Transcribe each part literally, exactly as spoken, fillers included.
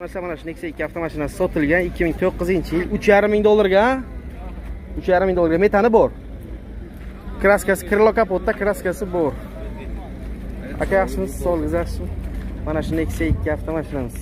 Mana shu Nexia ikki avtomashinasi sotilgan ikki ming to'qqizinchi yil uch yarim ming dollarga. uch yarim ming dollarga metani bor. Kraskasi krilo kapotda kraskasi bor. Aka yaxshimisiz, sog'ligingiz yaxshimi? Mana shu Nexia ikki avtomashinamiz.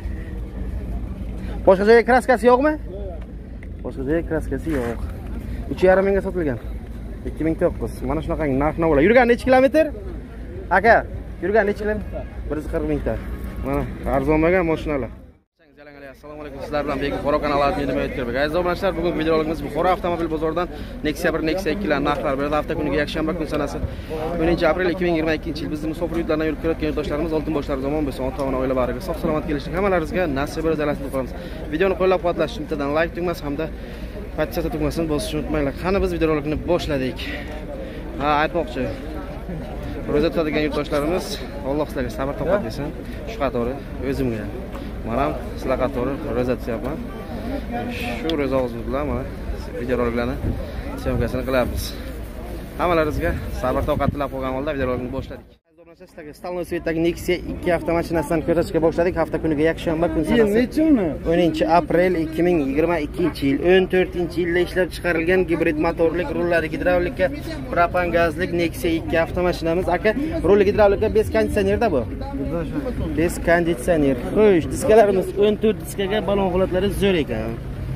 Boshqa joyga kraskasi yo'qmi? Boshqa joyga kraskasi yo'q. uch yarim mingga sotilgan. ikki ming to'qqiz. Mana shunaqa narx-navolar. Yurgan necha kilometr? Aka, yurgan necha kilometr? bir yuz qirq mingta. Mana arzonmagan mashinalar. Assalomu alaykum, sizlar bilan Bek Buxoro kanali admini Mehmet. Aziz obunachilar, bugungi videorolikimiz Buxoro avtomobil bozoridan Nexia bir, Nexia ikki lar narxlari beradi. Hafta kuniga yakshanba kun sanasi o'ninchi aprel ikki ming yigirma ikkinchi yil bizning musofir yurtlardan yurib kelayotgan yurtdoshlarimiz oltin boshlar zamon bo'lsin, ota-ona oilalariga sog' salomat kelishini hammalaringizga nasib etsin deb qolamiz. Videoni qo'llab-quvvatlash uchun bittadan like tugmasi hamda patchata tugmasini bosishni unutmanglar. Qani biz videorolikni boshladik. Ha, aytmoqchi. Ro'za tutadigan yurtdoshlarimiz Alloh sizlarga sabr toqat bersin. Shu qatori o'zimga mana sizlar qatori ro'za tutyapman. Shu ro'za og'zim bilan mana videoroliklarni syomkasini qilyapmiz. Hammalaringizga sabr toqat tilab qolgan holda videorolikni boshladik. Sizlarga Stalnoy Svetdagi Nexia ikki avtomashinasidan ko'rsatishga boshladik. Hafta kuniga yakshanba kun sanasi o'ninchi aprel ikki ming yigirma ikkinchi yil o'n to'rtinchi yilda ishlab chiqarilgan gibrid motorlik, rullari gidravlika, propan gazlik Nexia ikki avtomashinamiz. Aka, rulli gidravlika bez konditsionerda bu. Bez konditsioner. Xo'sh, diskalarimiz o'n to'rt diskaga balon holatlari zo'r ekan.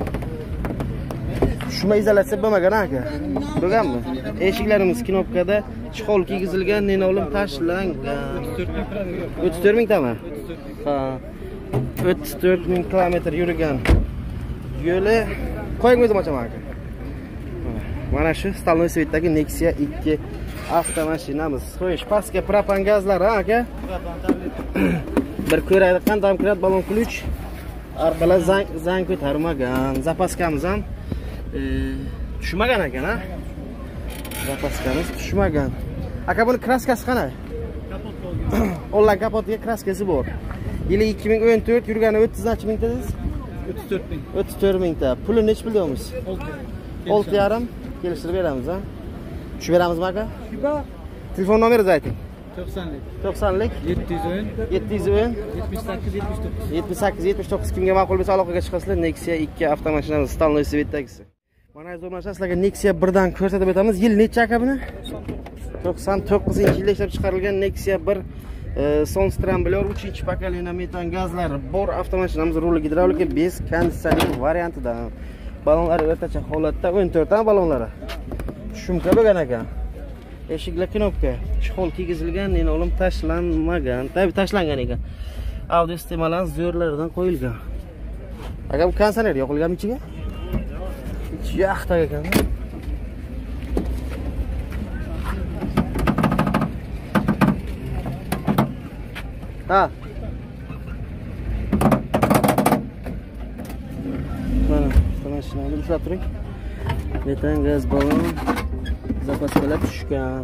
Shuma izolyatsiya bo'lmagan aka. Bo'lganmi? Eshiklarimiz knopkada, chihol kiygizilgan, linoleum tashlangan. o'ttiz to'rt mingtami? Ha. o'ttiz to'rt ming kilometr yurgan. Yo'li qo'ying o'zim ochaman aka. Mana shu Stalnoy Svetdagi Nexia ikki avtomashinamiz. Xo'sh, pastga propan gazlari aka. Bir ko'raydigan domkrat balon ключ. Arqalar zang zang ko'tarmagan. Zapaskamiz ham tushmagan ekan, ha? Zapaskamiz tushmagan. Aka, buni kraskasi qanday? Onlayn kapotga kraskasi bor. Yili ikki ming o'n to'rt, yurgani o'ttiz mingta dedingiz? o'ttiz to'rt ming. o'ttiz to'rt mingta. Puli necha pul deymiz? olti yarim kelishtirib beramiz, ha? Tushib beramizmi aka? Telefon nomeringizni ayting. to'qsonlik. to'qsonlik yetti yuz o'n yetti yuz o'n yetmish sakkiz yetmish to'qqiz yetmish sakkiz yetmish to'qqiz. Kimga ma'qul bo'lsa aloqaga chiqasizlar. Nexia ikki avtomashinamiz Stalnoy Svetdagisi. Mana aziz obunachilar, sizlarga Nexia birdan ko'rsatib o'tamiz. Yil necha aka buni? to'qson to'qqizinchi yilda ishlab chiqarilgan Nexia bir son stramblyor uchinchi pokoleniya metan gazlari bor avtomashinamiz. Ruli gidravlika, bez konditsioner variantida. Balonlari o'rtacha holatda, o'n to'rt ta balonlari. Shumka bo'lgan ekan. Eshiklar knopka, chihol kiygizilgan, linoleum tashlanmagan. Tabii tashlangan ekan. Audio sistemalar zo'rlaridan qo'yilgan. Aka, bu konditsioner yoqilganmi ichiga? Yaxta ekan. Ha. Mana, avtomashinani ushlab turing. Metan gaz balon, zapaskalar tushgan.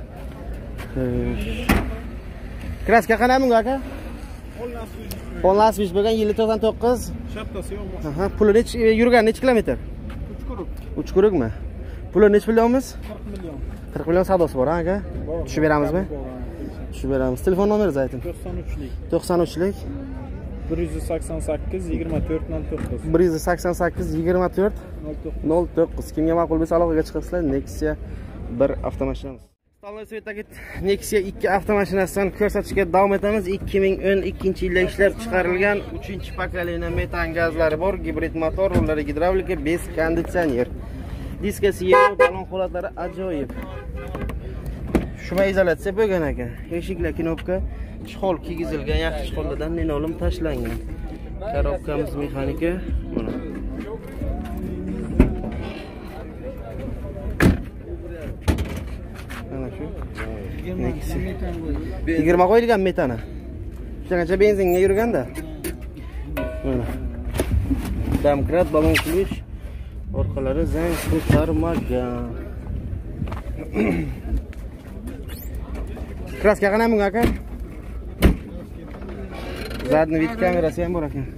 Kraska qanday bunga aka? Onlasvish bo'lgan yili to'qson to'qqiz. Shapkasi yo'q. Aha, puli necha yurgan necha kilometr? uch kurukmi? Puli necha pul deymiz? qirq million. qirq million savdosi bor, aka? Tushib beramizmi? Tushib beramiz. Telefon nomeringizni ayting. to'qson uchlik. to'qson uchlik bir yuz sakson sakkiz yigirma to'rt nol to'qqiz. bir yuz sakson sakkiz yigirma to'rt nol to'qqiz. Kimga ma'qul bo'lsa aloqaga chiqasizlar. Nexia bir avtomashinamiz. Stalnoy Svetdagi Nexia ikki avtomashinasidan ko'rsatishga davom etamiz. ikki ming o'n ikkinchi yilda ishlab chiqarilgan uchinchi pokoleniya metan gazlari bor, gibrid motor, rullari gidravlika, bez konditsioner. Diskasi yellow, balon holatlari ajoyib. Shuma izolyatsiya bo'lgan ekan. Eshiklar knopka, chihol kiygizilgan, yaxshi chiholdan linoleum tashlangan. Korobkamiz mexanika, mana. Mana shu. yigirma qo'yilgan metani. Shuncha benzinga yurganda. Mana. Domkrat, balon ключ, orqalari zang ko'tarmagan. Kraska qanday bunga aka? Zadni vid kamerasi ham bor ekan.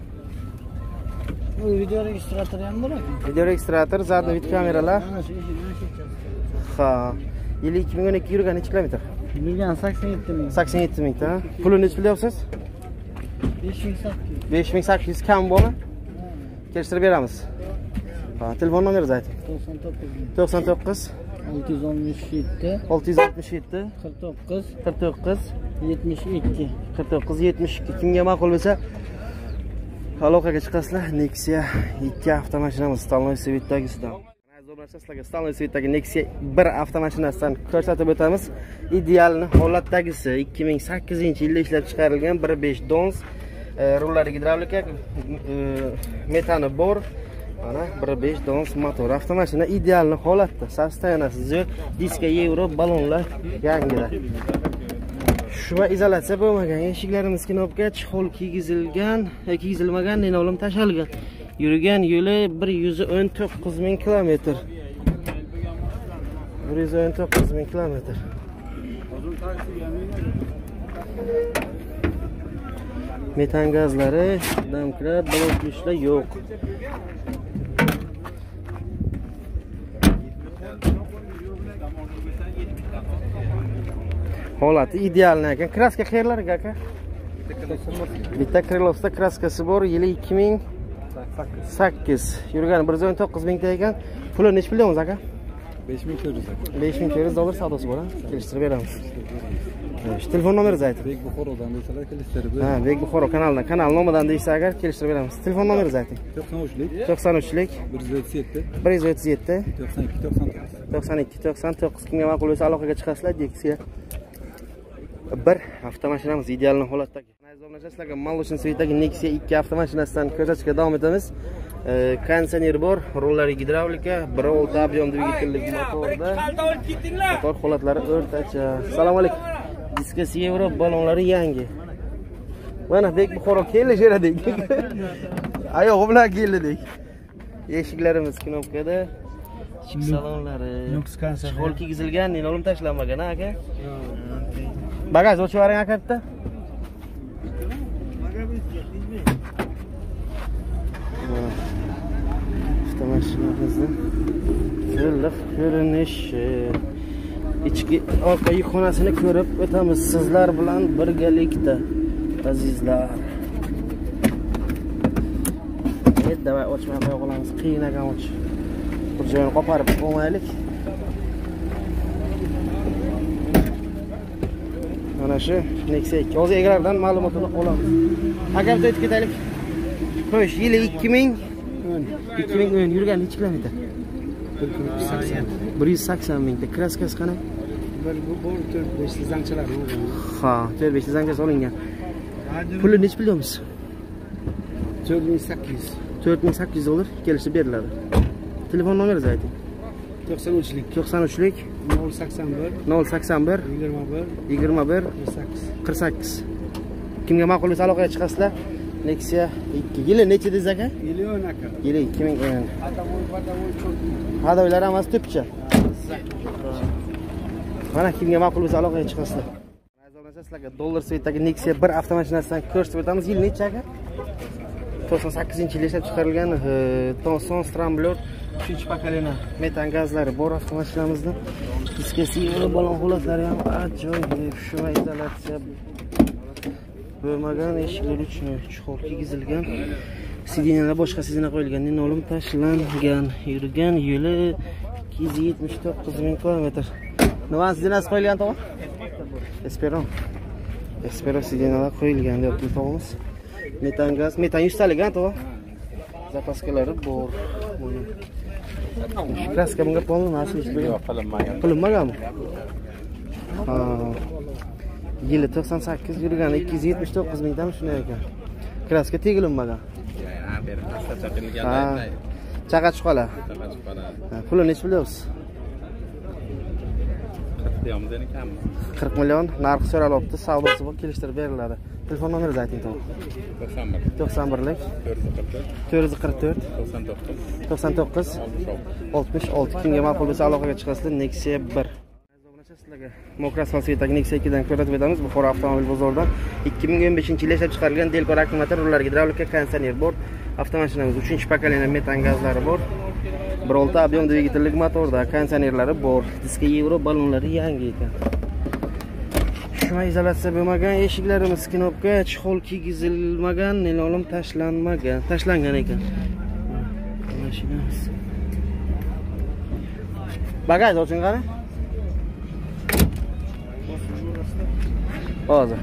Video registratori ham bor ekan. Video registrator, zadni vid kameralar. Ha. Yili ikki ming o'n ikki yurgan necha kilometr? Yurgan sakson yetti ming. sakson yetti mingta. Puli necha pul deyapsiz? besh ming sakkiz yuz. besh ming sakkiz yuz kam bo'lmi? Kelishtirib beramiz. Ha, telefon nomeringizni ayting. to'qson to'qqiz to'qson to'qqiz olti yuz oltmish yetti olti yuz oltmish yetti qirq to'qqiz qirq to'qqiz yetmish ikki. qirq to'qqiz yetmish ikki. Kimga ma'qul bo'lsa aloqaga chiqasizlar. Nexia ikki avtomashinamiz Staloy Svetdagisidan. Sizlarga Staloy Svetdagi Nexia bir avtomashinasidan ko'rsatib o'tamiz. Idealni holatdagisi ikki ming sakkizinchi yilda ishlab chiqarilgan bir besh dons, rullari gidravlika, metani bor. Mana bir besh dons motor avtomashina idealni holatda. Sostoyaniyasi yo'q, diska yevro, balonlar yangida. Shuma izolyatsiya bo'lmagan, eshiklarimiz knopka, chexol kiygizilgan, kiygizilmagan, linoleum tashalgan. Yurgan yo'li bir yuz o'n to'qqiz ming kilometr. bir yuz o'n to'qqiz ming kilometr. Metan gazlari, damkrat, blokishlar yo'q. Holati idealni ekan. Kraska qayerlarga aka? Bitta krilovda kraskasi bor, yili ikki ming sakkiz. Yurgan bir yuz o'n to'qqiz ming ekan. Puli nech puldanmiz aka? besh ming to'rt yuz. besh ming to'rt yuz dollar savdosi bor, kelishtirib beramiz. Telefon nomeringizni ayting. Bek Buxorodan desalar kelishtirib. Ha, Bek Buxoro kanalidan, kanal nomidan deysa agar kelishtirib beramiz. Telefon nomeringizni ayting. to'qson uchlik to'qson uchlik bir yuz o'ttiz yetti bir yuz o'ttiz yetti to'qson ikki to'qson to'qqiz. to'qson ikki to'qson to'qqiz. Kimga ma'qul bo'lsa aloqaga chiqasizlar. Nexia bir avtomashinamiz idealni holatdagi. Sizlarga Malochny Svetdagi Nexia ikki avtomashinasidan ko'rsatishga davom etamiz. Konditsioner bor, rullari gidravlika, bir olti ob'yom dvigatelli motorda. Motor holatlari o'rtacha. Assalomu alaykum. Diskasi yevro, balonlari yangi. Mana Bek Buxoro kelishiradik. Oyog'i bilan keldik. Eshiklarimiz knopkada. Ichki salonlari. Chexol kiygizilgan, linoleum tashlanmagan, aka? Bagaj ochib yuboring aka bitta. Avtomashinamizda to'liq ko'rinish, ichki orqa yuk xonasini ko'rib o'tamiz sizlar bilan birgalikda, azizlar. Endi davay ochmay qo'ya qolamiz, qiynagan och. Bir joyini qoparib qo'ymaylik. Mana shu Nexia ikki. Hozir egalaridan ma'lumotini olamiz. Agarda o'tib ketaylik. Xo'sh, yili ikki ming o'n. ikki ming o'n yurgan necha kilometr? bir yuz sakson mingta. Kraskasi qanday? Bu bor to'rt besh zangchalar. Ha, to'rt besh zangcha solingan. Puli necha puldanmiz? to'rt ming sakkiz yuz. to'rt ming sakkiz yuz dollar kelishib beriladi. Telefon nomeringizni ayting. to'qson uchlik to'qson uchlik nol sakson bir nol sakson bir yigirma bir yigirma bir qirq sakkiz. qirq sakkiz. Kimga ma'qul bo'lsa aloqaga chiqasizlar. Nexia ikki. Yili necha dedingiz aka? Yili o'n aka. Yili ikki ming o'n. Hadoylar emas, to'pcha. Mana kimga ma'qul bo'lsa aloqaga chiqasizlar. Sizlarga Dollar Svetdagi Nexia bir avtomashinasidan ko'rsatib o'tamiz. Yil necha aka? to'qson sakkizinchi yilda ishlab chiqarilgan Thomson Scrambler uchinchi pokoleniya metan gazlari bor avtomashinamizda. Diskasi yevro, balon holatlari ham ajoyib. Shuma izolyatsiya bo'lmagan, eshiklar uchun chexol kiygizilgan, sidinyalar boshqa sidina qo'yilgan, linoleum tashlangan, yurgan yo'li ikki yuz yetmish to'qqiz ming kilometr. Nima sidinasi qo'yilgan to'g'ri? Esperon. Esperon sidinalar qo'yilgan deyapti to'g'rimiz. Metan gaz, metan yuz talik ha to'g'ri? Zapaskalari bor. Kraska bunga qo'llanmasi hech bir yo'q, qilinmagan. Qilinmaganmi? Ha. Yili to'qson sakkiz yurgani ikki yuz yetmish to'qqiz mingdan shunday ekan. Kraska tegilinmagan. Ha. Chaqa chiqala. Chaqa chiqala. Puli nech pulsiz? qirq million narx so'ralibdi, savdosi bor, kelishtirib beriladi. Telefon nomeringizni ayting to'g'ri. to'qson birlik to'rt yuz qirq to'rt to'qson to'qqiz oltmish olti. Kimga ma'qul bo'lsa aloqaga chiqasizlar. Nexia bir. Sizlarga Mokrasval Svetdagi Nexia ikki dan ko'rsatib o'tamiz. Buxoro avtomobil bozoridan ikki ming o'n beshinchi yilda ishlab chiqarilgan Delco akkumulyator rullari gidravlika, konditsioner bor. Avtomashinamiz uchinchi pokoleniya metan gazlari bor. bir olti ob'yom dvigatelli motorda, konditsionerlari bor. Diska yevro, balonlari yangi ekan. Shu Shuma izolyatsiya bo'lmagan, eshiklarimiz knopka, chexol kiygizilmagan, nilolum tashlanmagan, tashlangan ekan. Mashinamiz. Bagaj oching qani? Hozir.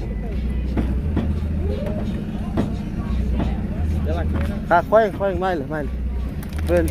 Ha, qo'ying, qo'ying, mayli, mayli. Bo'l.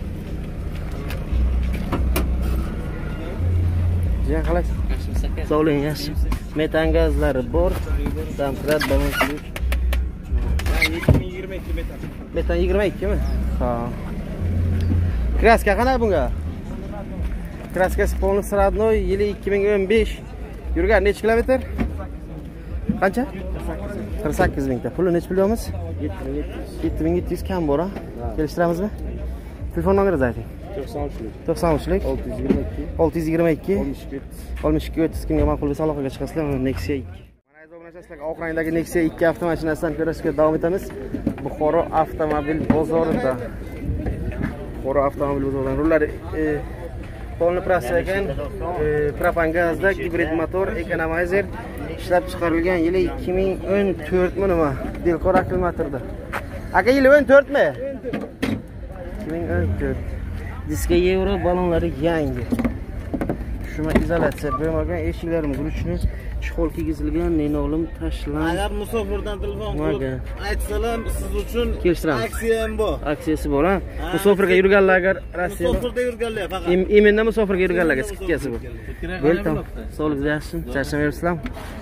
Jiyan qalaysiz? Sog'ling, yaxshi. Metan gazlari bor. Damkrat balon ключ. ikki ming yigirma ikki metan. Metan yigirma ikki mi? Ha. Kraska qanaqa bunga? Kraskasi полный срадной, yili ikki ming o'n besh. Yurgan necha kilometr? Qancha? qirq sakkiz mingta. Puli necha pulyapmiz? yetti ming yetti yuz kam bor, ha? Kelishtiramizmi? Telefon nomeringizni ayting. to'qson uchlik olti yuz yigirma ikki oltmish ikki o'ttiz kimga ma'qul bo'lsa aloqaga chiqasizlar. Nexia ikki. Mana azoblanasizlar, oq rangdagi Nexia ikki avtomashinasidan ko'rishga davom etamiz. Buxoro avtomobil bozorida. Buxoro avtomobil bozoridan rullari polni plastik ekan, propan gazda gibrid motor, ekonomizer ishlab chiqarilgan, yili ikki ming o'n to'rt mi nima? Delkor akkumulyatorda. Aka yili o'n to'rt mi? ikki ming o'n to'rt. Diska Euro balonlari yangi. Shuma izolyatsiya bo'lmagan, eshiklarimiz ruchni, chexol kiygizilgan, nenolim tashlan. Agar musofirdan telefon qilib aytsalar, siz uchun aksiya ham bor. Aksiyasi bor, ha? Musofirga yurganlar agar Rossiyada. Musofirda yurganlar faqat. Imendan musofirga yurganlarga skidkasi bor. Bo'ldi. Sog'lik yaxshi, charchamayapsizlar.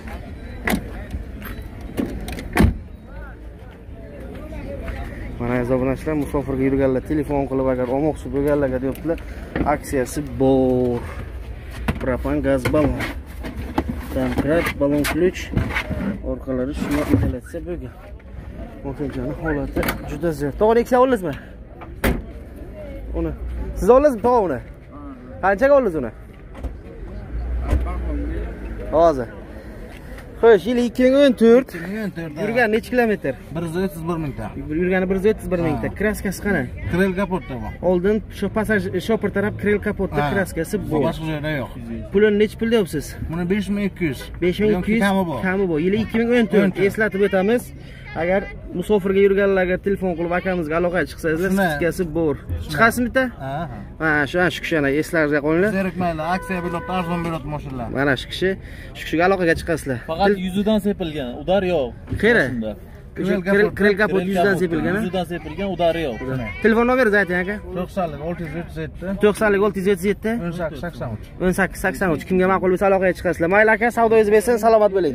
Mana azoblanishlar, musofirga yurganlar telefon qilib agar olmoqchi bo'lganlarga deyaptilar, aksiyasi bor. Propan gaz balon. Damkrat balon ключ. Orqalari shuna izolyatsiya bo'lgan. Motorjani holati juda zo'r. Tog'a Nexia oldingizmi? Uni. Siz oldingizmi tog'a uni? Qanchaga oldingiz uni? Hozir. Xo'sh, yili ikki ming o'n to'rt. Yurgan necha kilometr? bir yuz o'ttiz bir mingta. Yurgani bir yuz o'ttiz bir mingta. Kraskasi qani? Krel kapotda bor. Oldin shu passaj shopper taraf krel kapotda kraskasi bor. Boshqa joyda yo'q. Pulini necha pul deyapsiz? Buni besh ming ikki yuz. besh ming ikki yuz kami bor. Yili ikki ming o'n to'rt. Eslatib o'tamiz. Agar musofirga yurganlarga telefon qilib akamizga aloqaga chiqsangizlar, skidkasi bor. Chiqasizmi bitta? Ha. Ha, shu shu kishini eslaringizga qo'yinglar. Zerikmaylar, aksiya bo'lib, arzon bo'lib mashinalar. Mana shu kishi, shu kishiga aloqaga chiqasizlar. Faqat yuzidan sepilgan, udar yo'q. Qara. Krel kapot yuzidan sepilgan. Yuzidan sepilgan, udari yo'q. Telefon nomeringizni ayting aka. to'qsonlik olti yuz o'ttiz yetti to'qsonlik olti yuz o'ttiz yetti o'n sakkiz sakson uch o'n sakkiz sakson uch. Kimga ma'qul bo'lsa aloqaga chiqasizlar. Mayli aka, savdoyingiz bersin, salomat bo'ling.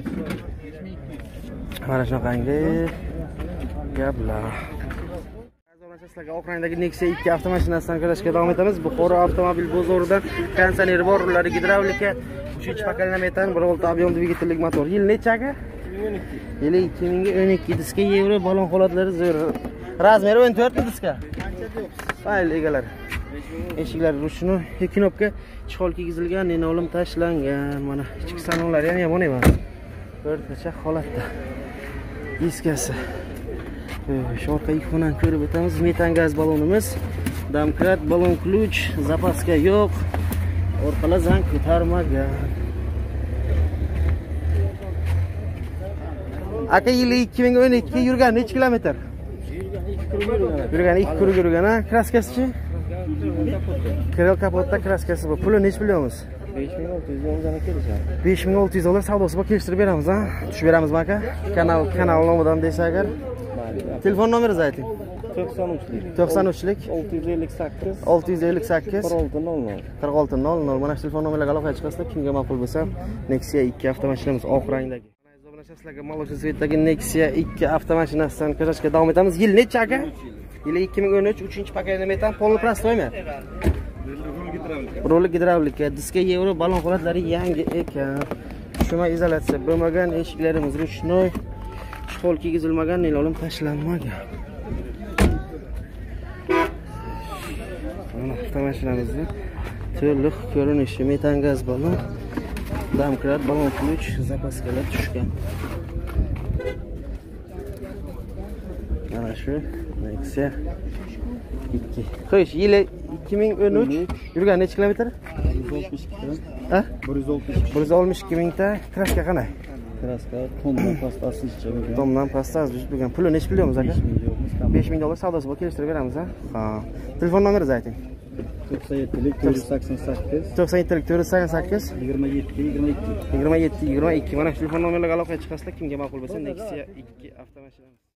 Mana shunaqangi gaplar. Azoblanasizlarga oq rangdagi Nexia ikki avtomashinasidan ko'rishga davom etamiz. Buxoro avtomobil bozoridan konditsioneri bor, rullari gidravlika, uchinchi pakalina metan, bir voltli ob'yom dvigatellik motor. Yil necha aka? Yili ikki ming o'n ikki. Diska Euro balon holatlari zo'r. Razmeri o'n to'rt diska. Mayli egalar. Eshiklar ruchni, knopka, chexol kiygizilgan, nenolim tashlangan. Mana ichki salonlari ham yomon emas. O'rtacha holatda. Diskasi. Shu orqa ikonani ko'rib o'tamiz. Metan gaz balonimiz, damkrat balon ключ, zapaska yo'q. Orqalar zang ko'tarmagan. Aka yili ikki ming o'n ikki yurgan necha kilometr? Yurgan ikki tur yurgan, ha? Kraskasi-chi? Krel kapotda kraskasi bor. Puli necha pulyapmiz? besh ming olti yuz dollardan kelishadi. besh ming olti yuz dollar savdosi bor, kelishtirib beramiz, ha? Tushib beramizmi aka? Kanal kanal nomidan desa agar. Telefon nomeringizni ayting. to'qson uchlik to'qson uchlik olti yuz ellik sakkiz olti yuz ellik sakkiz qirq olti nol nol qirq olti nol nol. Mana shu telefon nomerlarga aloqaga chiqasizlar. Kimga ma'qul bo'lsa, Nexia ikki avtomashinamiz oq rangdagi. Sizlarga Molosha Svetdagi Nexia ikki avtomashinasidan ko'rishga davom etamiz. Yil necha aka? Yili ikki ming o'n uch, uchinchi pakalina metan, polni plastoymi? Roli gidravlika, diska Euro balon holatlari yangi ekan. Shuma izolyatsiya bo'lmagan, eshiklarimiz ruchnoy, chexol kiygizilmagan, nenolim tashlanmagan. Mana avtomashinamizning to'liq ko'rinishi, metan gaz balon, damkrat balon ключ, zapaskalar tushgan. Mana shu Nexia ikki. Xo'sh, yili ikki ming o'n uch. Yurgan necha kilometr? bir yuz oltmish ikki kilometr. Ha? bir yuz oltmish ikki. bir yuz oltmish ikki mingta. Kraska qanday? Kraska tomdan pastasi bo'lgan. Tomdan pastda azizlik bo'lgan. Puli necha pulimiz aka? besh ming dollar savdosi bor, kelishtirib beramiz ha. Ha. Telefon nomeringizni ayting. to'qson yettilik to'rt yuz sakson sakkiz to'qson yettilik to'rt yuz sakson sakkiz yigirma yetti yigirma ikki yigirma yetti yigirma ikki. Mana shu telefon nomerlarga aloqaga chiqasizlar, kimga ma'qul bo'lsa Nexia ikki avtomashina